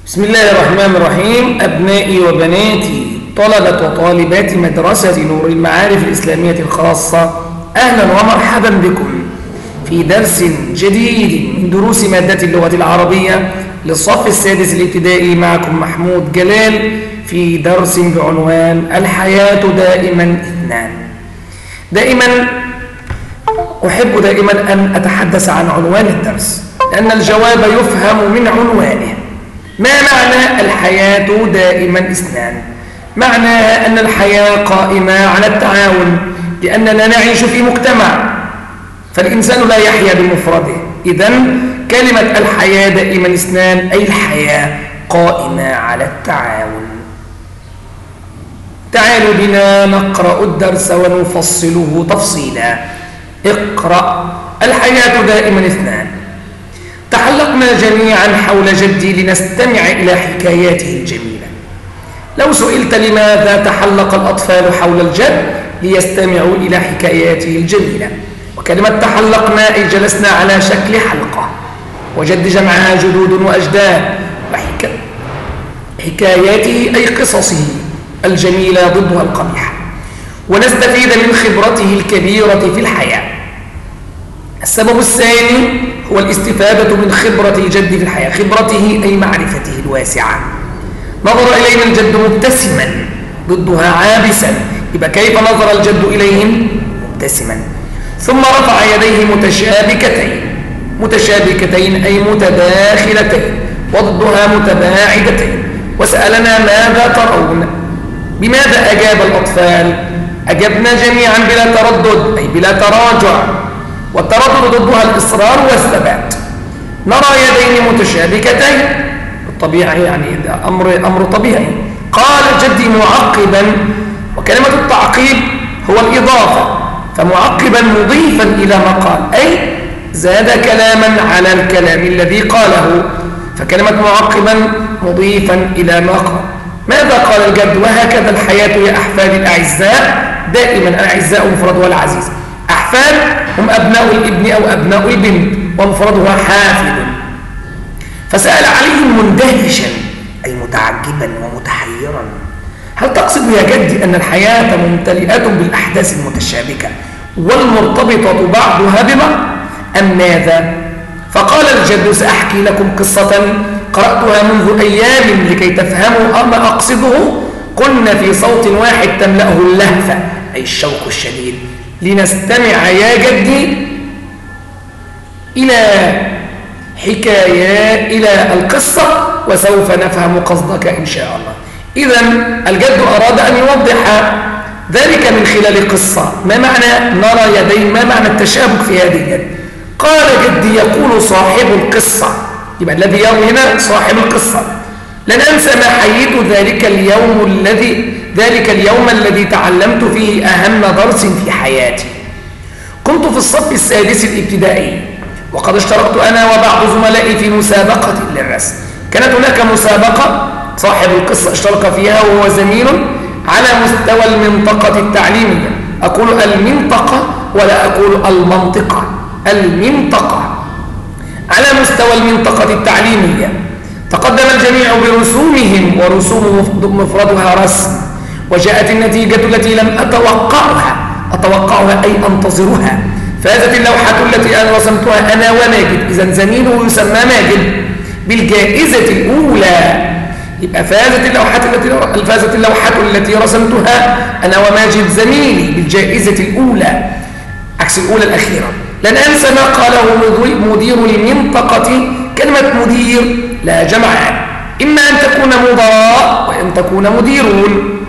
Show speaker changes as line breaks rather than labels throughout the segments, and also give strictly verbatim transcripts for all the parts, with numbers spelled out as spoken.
بسم الله الرحمن الرحيم. أبنائي وبناتي طلبة وطالبات مدرسة نور المعارف الإسلامية الخاصة، أهلا ومرحبا بكم في درس جديد من دروس مادة اللغة العربية للصف السادس الابتدائي. معكم محمود جلال في درس بعنوان الحياة دائما اثنان. دائما أحب دائما أن أتحدث عن عنوان الدرس لأن الجواب يفهم من عنوانه. ما معنى الحياة دائما اثنان؟ معناها أن الحياة قائمة على التعاون، لأننا نعيش في مجتمع، فالإنسان لا يحيا بمفرده. إذن كلمة الحياة دائما اثنان أي الحياة قائمة على التعاون. تعالوا بنا نقرأ الدرس ونفصله تفصيلا. اقرأ. الحياة دائما اثنان. تحلقنا جميعا حول جدي لنستمع إلى حكاياته الجميلة. لو سئلت لماذا تحلق الأطفال حول الجد؟ ليستمعوا إلى حكاياته الجميلة. وكلمة تحلقنا أي جلسنا على شكل حلقة، وجد جمعها جدود وأجداد، وحكاياته أي قصصه الجميلة ضدها القبيحة، ونستفيد من خبرته الكبيرة في الحياة. السبب الثاني هو الاستفادة من خبرة الجد في الحياة. خبرته أي معرفته الواسعة. نظر إلينا الجد مبتسما ضدها عابسا، يبقى كيف نظر الجد إليهم؟ مبتسما. ثم رفع يديه متشابكتين. متشابكتين أي متداخلتين، وضدها متباعدتين، وسألنا ماذا ترون؟ بماذا أجاب الأطفال؟ أجبنا جميعا بلا تردد أي بلا تراجع، والتردد ضدها الإصرار والثبات. نرى يدين متشابكتين، الطبيعي يعني أمر, أمر طبيعي. قال جدي معقبا، وكلمة التعقيب هو الإضافة، فمعقبا مضيفا إلى ما قال، أي زاد كلاما على الكلام الذي قاله، فكلمة معقبا مضيفا إلى ما قال. ماذا قال الجد؟ وهكذا الحياة يا أحفادي الأعزاء، دائما الأعزاء مفردها العزيز، أحفاد هم أبناء الابن أو أبناء البنت، ومفردها حافظ. فسأل عليهم مندهشا أي متعجبا ومتحيرا، هل تقصد يا جدي أن الحياة ممتلئة بالأحداث المتشابكة والمرتبطة بعضها ببعض أم ماذا؟ فقال الجد سأحكي لكم قصة قرأتها منذ أيام لكي تفهموا ما أقصده. قلنا في صوت واحد تملأه اللهفة أي الشوق الشديد. لنستمع يا جدي إلى حكاية إلى القصة وسوف نفهم قصدك إن شاء الله. إذن الجد أراد أن يوضح ذلك من خلال قصة. ما معنى نرى يدين؟ ما معنى التشابك في هذه اليد؟ قال جدي يقول صاحب القصة، يبقى الذي يروي هنا صاحب القصة: لن أنسى ما حييت ذلك اليوم الذي ذلك اليوم الذي تعلمت فيه أهم درس في حياتي. كنت في الصف السادس الابتدائي، وقد اشتركت أنا وبعض زملائي في مسابقة للرسم. كانت هناك مسابقة صاحب القصة اشترك فيها وهو زميل على مستوى المنطقة التعليمية. أقول المنطقة ولا أقول المنطقة، المنطقة على مستوى المنطقة التعليمية. تقدم الجميع برسومهم، ورسوم مفردها رسم، وجاءت النتيجة التي لم أتوقعها أتوقعها أي أنتظرها. فازت اللوحة التي أنا رسمتها أنا وماجد، إذن زميله يسمى ماجد، بالجائزة الأولى. يبقى فازت اللوحة التي فازت اللوحة التي رسمتها أنا وماجد زميلي بالجائزة الأولى، عكس الأولى الأخيرة. لن أنسى ما قاله مدير المنطقة. كلمة مدير لا جمعان، إما أن تكون مدراء وأن تكون مديرون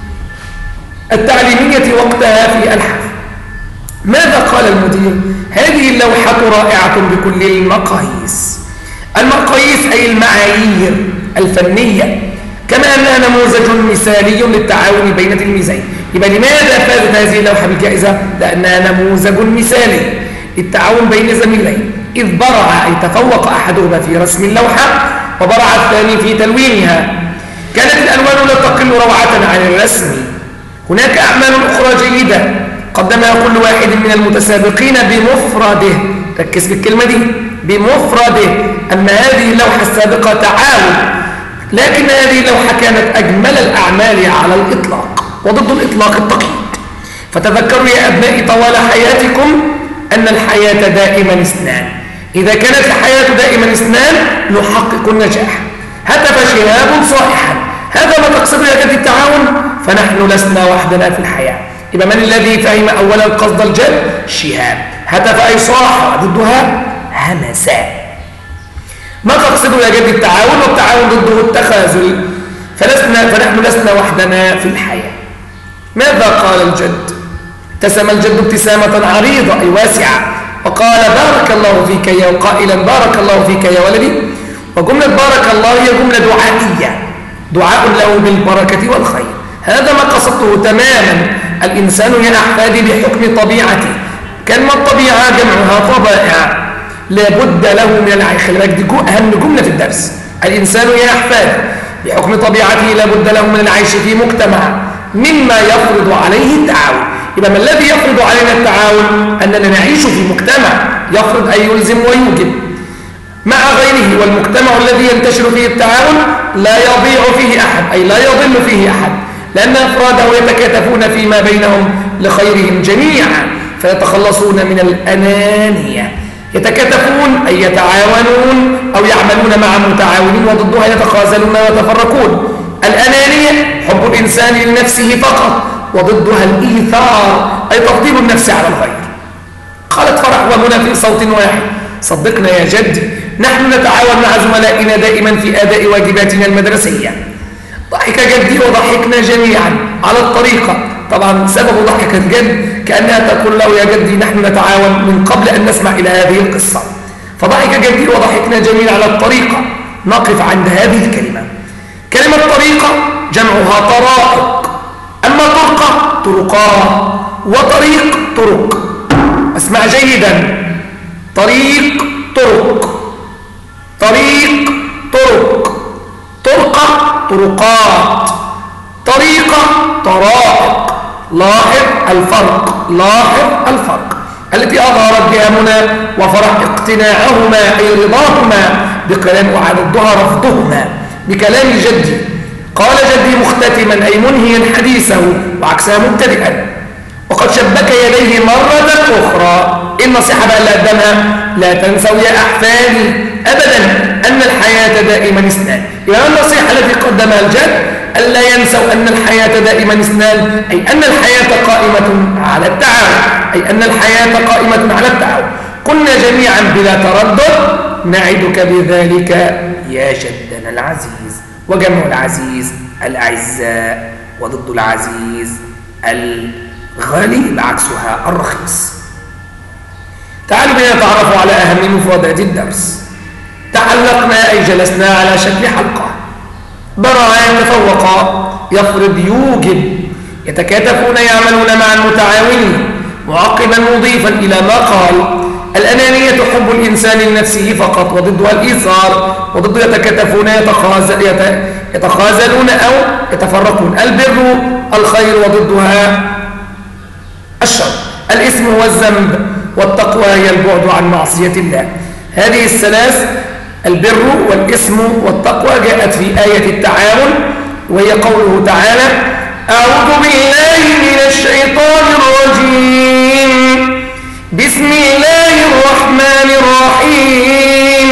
التعليمية وقتها في الحفل. ماذا قال المدير؟ هذه اللوحة رائعة بكل المقاييس. المقاييس أي المعايير الفنية، كما أنها نموذج مثالي للتعاون بين تلميذين. يبقى لماذا فازت هذه اللوحة بالجائزة؟ لأنها نموذج مثالي للتعاون بين زميلين، إذ برع أي تفوق أحدهما في رسم اللوحة وبرع الثاني في تلوينها. كانت الألوان لا تقل روعة عن الرسم. هناك أعمال أخرى جيدة قدمها كل واحد من المتسابقين بمفرده. ركز بالكلمة دي، بمفرده. أما هذه اللوحة السابقة تعاون لكن هذه اللوحة كانت أجمل الأعمال على الإطلاق وضد الإطلاق التقييد. فتذكروا يا أبنائي طوال حياتكم أن الحياة دائما اثنان، إذا كانت الحياة دائما اثنان نحقق النجاح. هتف شهاب صائحا، هذا ما تقصده يا جد التعاون، فنحن لسنا وحدنا في الحياة. يبقى من الذي فهم أولا قصد الجد؟ شهاب. هتف أي صاح، ضدها همس. ما تقصده يا جد التعاون؟ والتعاون ضده التخاذل، فلسنا فنحن لسنا وحدنا في الحياة. ماذا قال الجد؟ ابتسم الجد ابتسامة عريضة أي واسعة وقال بارك الله فيك يا، قائلا بارك الله فيك يا ولدي. وجملة بارك الله هي جملة دعائية، دعاء له بالبركة والخير. هذا ما قصدته تماما. الإنسان يا أحفادي بحكم طبيعته، كلمة طبيعة جمعها طبائع، لابد له من العيش. خلي بالك دي أهم جملة في الدرس. الإنسان يا أحفادي بحكم طبيعته لابد له من العيش في مجتمع مما يفرض عليه التعاون. يبقى ما الذي يفرض علينا التعاون؟ أننا نعيش في مجتمع يفرض أن يلزم ويوجب مع غيره، والمجتمع الذي ينتشر فيه التعاون لا يضيع فيه أحد، أي لا يضل فيه أحد، لأن أفراده يتكاتفون فيما بينهم لخيرهم جميعا، فيتخلصون من الأنانية. يتكاتفون أي يتعاونون أو يعملون مع متعاونين، وضدها يتخاذلون ويتفرقون. الأنانية حب الإنسان لنفسه فقط، وضدها الإيثار أي تفضيل النفس على الغير. قالت فرح ومنى في صوت واحد صدقنا يا جدي، نحن نتعاون مع زملائنا دائما في أداء واجباتنا المدرسية. ضحك جدي وضحكنا جميعا على الطريقة. طبعا سبب ضحك الجد كأنها تقول له يا جدي نحن نتعاون من قبل أن نسمع إلى هذه القصة. فضحك جدي وضحكنا جميعا على الطريقة. نقف عند هذه الكلمة. كلمة طريقة جمعها طرائق، أما طرقة طرقات، وطريق طرق. اسمع جيدا، طريق طرق، طريق طرق، طرقة طرقات، طريقة طرائق. لاحظ الفرق، لاحظ الفرق التي أظهرت بها منى وفرح اقتناعهما أي رضاهما بكلام وعددها رفضهما بكلام جدي. قال جدي مختتما أي منهيا حديثه وعكسها مبتدئا، وقد شبك يديه مرة أخرى. النصيحة بقى اللي قدمها لا تنسوا يا أحفادي أبدا أن الحياة دائما اثنان. يعني النصيحة التي قدمها الجد ألا ينسوا أن الحياة دائما اثنان، أي أن الحياة قائمة على التعاون، أي أن الحياة قائمة على التعاون. قلنا جميعا بلا تردد نعدك بذلك يا جدنا العزيز. وجمع العزيز الأعزاء، وضد العزيز الغالي عكسها الرخيص. تعالوا بنا نتعرف على أهم مفردات الدرس. تعلقنا أي جلسنا على شكل حلقة. برع يتفوق، يفرض يوجب، يتكاتفون يعملون مع المتعاونين. معقبا مضيفا إلى ما قال الأنانية حب الإنسان لنفسه فقط، وضدها الإيثار، وضد يتكاتفون يتخاذل يتخاذلون أو يتفرقون. البر الخير، وضدها الشر. الإثم هو الذنب، والتقوى هي البعد عن معصية الله. هذه الثلاث البر والإثم والتقوى جاءت في آية التعاون، وهي قوله تعالى أعوذ بالله من الشيطان الرجيم بسم الله الرحمن الرحيم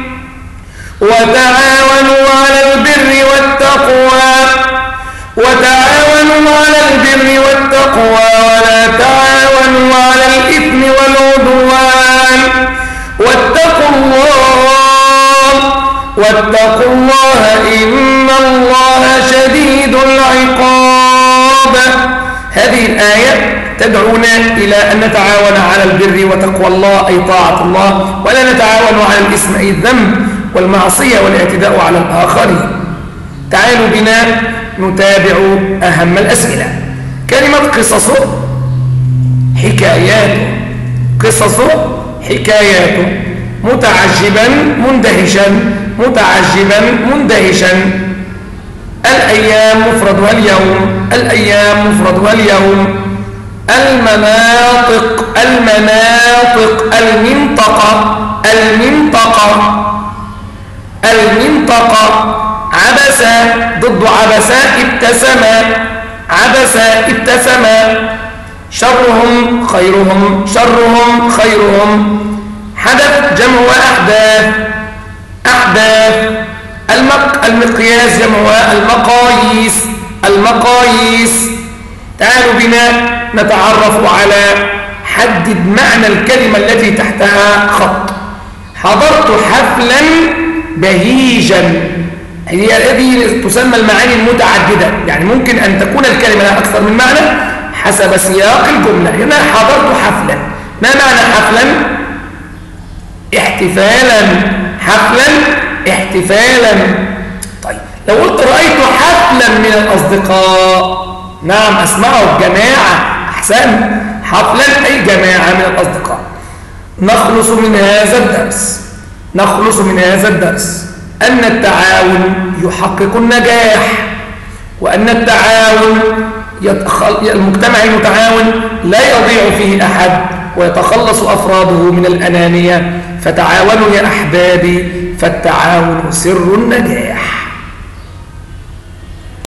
وتعاونوا على البر والتقوى وتعاونوا على البر والتقوى ولا تعاونوا على الإثم والعدوان واتقوا الله واتقوا الله إن الله شديد العقاب. هذه الآية تدعونا إلى أن نتعاون على البر وتقوى الله أي طاعة الله، ولا نتعاون على الإثم أي الذنب والمعصية والاعتداء على الآخرين. تعالوا بنا نتابع أهم الأسئلة. كلمة قصص حكايات، قصص حكايات. متعجبا مندهشا، متعجبا مندهشا. الأيام مفردها اليوم، الأيام مفردها اليوم. المناطق، المناطق. المنطقة، المنطقة، المنطقة. عبس ضد عبس ابتسم عبس ابتسم شرهم خيرهم شرهم خيرهم حدث جمع أحداث أحداث المق المقياس جمع المقاييس المقاييس. تعالوا بنا نتعرف على حدد معنى الكلمة التي تحتها خط. حضرت حفلا بهيجا، هي هذه تسمى المعاني المتعددة، يعني ممكن أن تكون الكلمة لها أكثر من معنى حسب سياق الجملة. هنا حضرت حفلا، ما معنى حفلا؟ احتفالا، حفلا احتفالا. طيب لو قلت رأيت حفلا من الأصدقاء، نعم أسمعه جماعة، أحسن، حفلا أي جماعة من الأصدقاء. نخلص من هذا الدرس نخلص من هذا الدرس أن التعاون يحقق النجاح، وأن التعاون يتخل... المجتمع المتعاون لا يضيع فيه أحد ويتخلص أفراده من الأنانية. فتعاونوا يا أحبابي، فالتعاون سر النجاح.